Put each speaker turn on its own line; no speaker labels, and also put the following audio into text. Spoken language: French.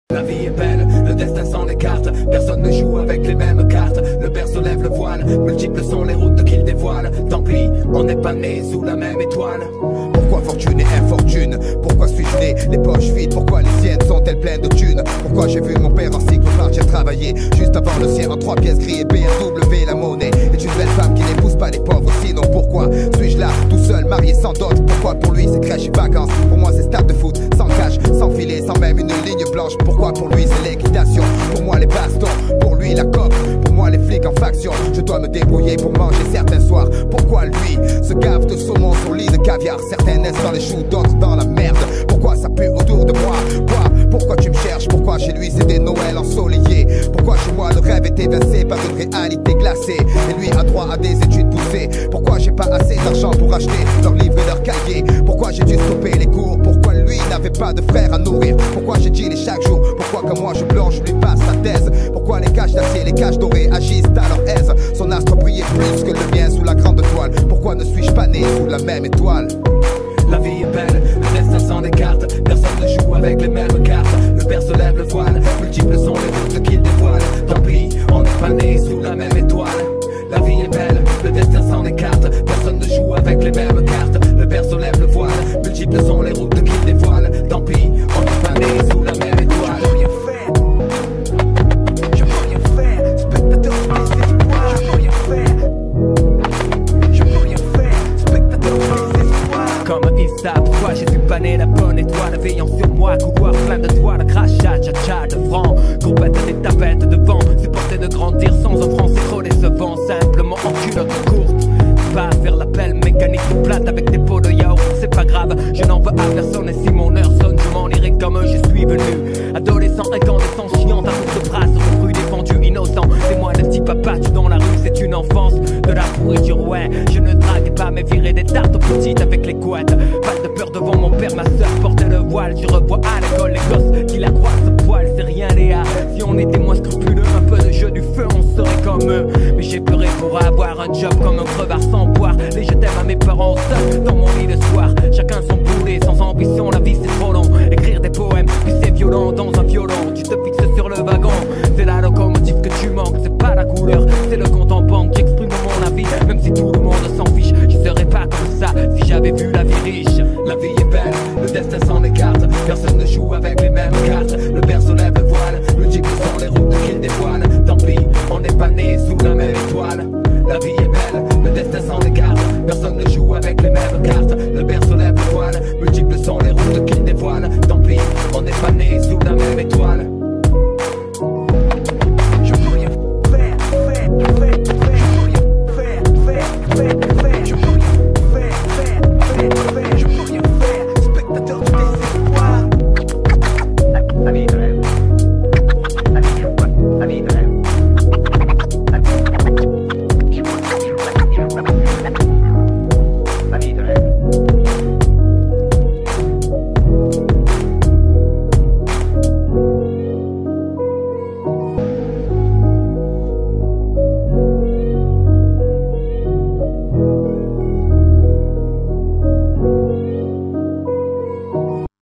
La vie est belle, le destin s'en écarte. Personne ne joue avec les mêmes cartes. Le père se lève le voile, multiples sont les routes qu'il dévoile. Tant pis, on n'est pas né sous la même étoile.
Pourquoi fortune et infortune? Pourquoi suis-je né les poches vides? Pourquoi les siennes sont-elles pleines de thunes? Pourquoi j'ai vu mon père en cycle partir travailler juste avant le sien en 3 pièces gris et BMW? La monnaie est une belle femme qui n'épouse pas les pauvres. Sinon pourquoi suis-je là tout seul, marié sans dot? Pourquoi pour lui c'est crèche et vacances? Pour moi c'est stade de foot, sans cage, sans filet, sans même une ligne blanche. Pourquoi pour lui c'est l'équitation? Pour moi les bastons, pour lui la coque, pour moi les flics en faction. Je dois me débrouiller pour manger certains soirs. Pourquoi lui se gave de saumon sur lit de caviar? Certains naissent dans les choux, d'autres dans la merde. Pourquoi ça pue autour de moi? Pourquoi tu me cherches? Pourquoi chez lui c'est des Noëls ensoleillés? Pourquoi chez moi le rêve est évincé par une réalité glacée? Et lui a droit à des études poussées. Pourquoi j'ai pas assez d'argent pour acheter leurs livres et leurs cahiers? Pourquoi j'ai dû stopper les cours? Pourquoi lui n'avait pas de frère à nourrir? Pourquoi j'ai dit les chaque jour? Pourquoi comme moi je plonge, je lui passe sa thèse? Pourquoi les cages d'acier, les cages dorées agissent à leur aise? Son astre brillait plus que le mien sous la grande toile. Pourquoi ne suis-je pas né sous la même étoile?
La vie est belle, le destin s'en écarte. Personne ne joue avec les mêmes cartes. Le père se lève le voile, multiples sont les routes qu'il dévoile. Tant pis, on n'est pas né sous la même étoile. La vie est belle, le destin s'en écarte. Personne ne joue avec les mêmes cartes. Le père se lève le voile, multiples sont les routes qu'il dévoile. Tant pis, on n'est pas né sous la même étoile. Je peux rien faire, spectateur du désespoir. Je peux rien faire, je peux rien faire, spectateur du désespoir. Comme Issa, pourquoi j'ai dû paner la bonne étoile veillant sur moi, couloir plein de toiles, crachat, tcha-tcha de francs, courbette des tapettes de vent, supporter de grandir sans offrande, c'est trop décevant, simplement en culotte courte. Pas faire l'appel mécanique plate avec des pots de yaourt, c'est pas grave, je n'en veux à personne et si mon heure sonne, je m'en irai comme je suis venu. Adolescent, incandescent, chiant, à bout de bras, sur rue défendu, innocent. C'est moi le petit papa, tu dans la rue, c'est une enfance de la pourriture, ouais. Je ne drague pas, mais virer des tartes aux petites avec les couettes. Pas de peur devant mon père, ma soeur portait le voile. Je revois à l'école les gosses qui la croient ce poil, c'est rien Léa. Si on était moins scrupuleux, un peu de jeu du feu, on serait comme eux. Mais j'ai pleuré pour avoir un job comme un crevard sans boire. Les je t'aime à mes parents seuls dans mon lit le soir. Chacun son boulet, sans ambition, la vie c'est trop long. Écrire des poèmes, puis c'est violent dans un violon. Tu te fixes sur le wagon, c'est la locomotive que tu manques. C'est pas la couleur, c'est le compte en banque. J'exprime mon avis, même si tout le monde s'en fiche. Je serais pas comme ça si j'avais vu la